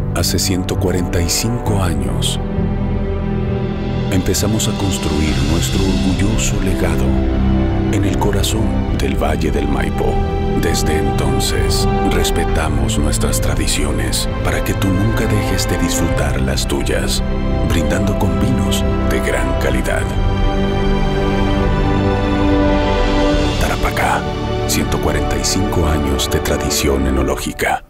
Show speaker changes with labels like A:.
A: Hace 145 años, empezamos a construir nuestro orgulloso legado en el corazón del Valle del Maipo. Desde entonces, respetamos nuestras tradiciones para que tú nunca dejes de disfrutar las tuyas, brindando con vinos de gran calidad. Tarapacá, 145 años de tradición enológica.